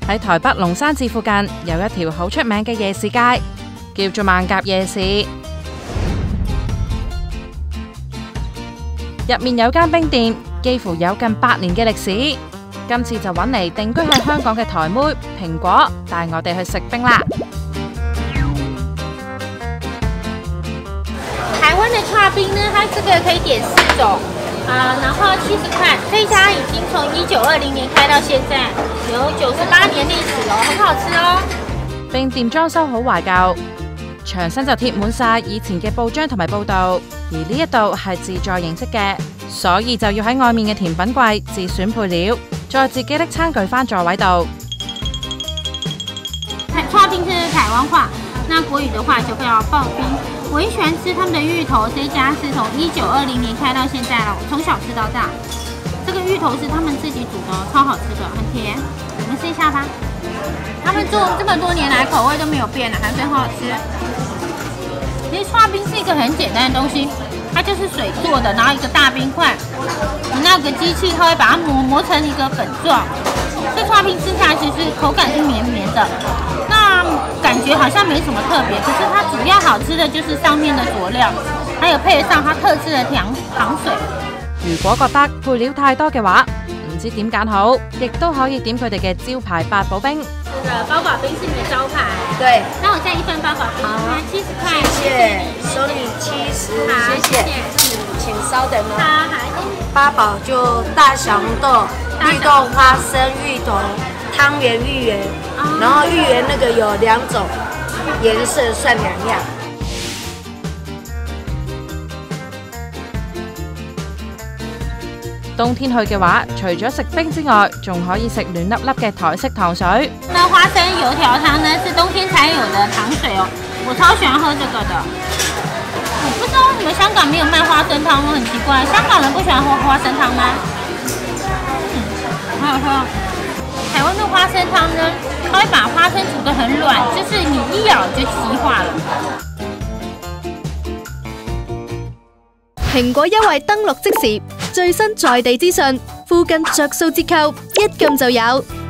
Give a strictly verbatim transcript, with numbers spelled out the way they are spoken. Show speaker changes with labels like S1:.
S1: 喺台北龍山寺附近有一條好出名嘅夜市街，叫做萬甲夜市。入面有間冰店，幾乎有近百年嘅歷史。今次就揾嚟定居喺香港嘅台妹蘋果，帶我哋去食冰啦。
S2: 台灣的剉冰呢，它這個可以點四種。啊，然後七十塊，這家已經從一九二零年開到現在，有九十八年歷史咯，很好吃哦。
S1: 冰店裝修好懷舊，牆身就貼滿晒以前嘅報章同埋報道，而呢一度係自助形式嘅，所以就要喺外面嘅甜品櫃自選配料，再自己拎餐具返座位度。
S2: 剉冰是台灣話，那國語的話就叫刨冰。我很喜歡吃他們的芋頭，這一家是從一九二零年開到現在了，我從小吃到大。這個芋頭是他們自己煮的，超好吃的，很甜。我們試一下吧。他們做這麼多年來口味都沒有變了，還是很好吃。其實剉冰是一個很簡單的東西，它就是水做的，然後一個大冰塊，那個機器它會把它磨磨成一個粉狀。這剉冰吃下去是口感是綿綿的。那感覺好像沒什麼特別，可是它主要好吃的就是上面的佐料，還有配上它特製的糖糖水。
S1: 如果覺得配料太多嘅話，唔知點揀好，亦都可以點佢哋嘅招牌八寶冰。
S2: 這個八寶冰是你的招牌。
S3: 對。
S2: 那我加一份八寶冰，好，七十塊。
S3: 謝謝，收你七十，謝謝。請稍等哦。
S2: 好，好。
S3: 八寶就大小紅豆、綠豆、花生、芋頭、湯圓、芋圓。然後芋圓那個有兩種顏色，算兩樣。
S1: 冬天去嘅話，除咗食冰之外，仲可以食暖粒粒嘅台式糖水。
S2: 那花生油條湯呢，是冬天才有的糖水哦，我超喜歡喝這個的。我不知道為什麼香港沒有賣花生湯，我很奇怪，香港人不喜歡喝花生湯嗎？嗯，好好喝。台灣的花生湯呢，它會把花生煮得很軟，就是你一咬就吸化了。
S4: 蘋果優惠登錄即時，最新在地資訊，附近着數折扣，一撳就有。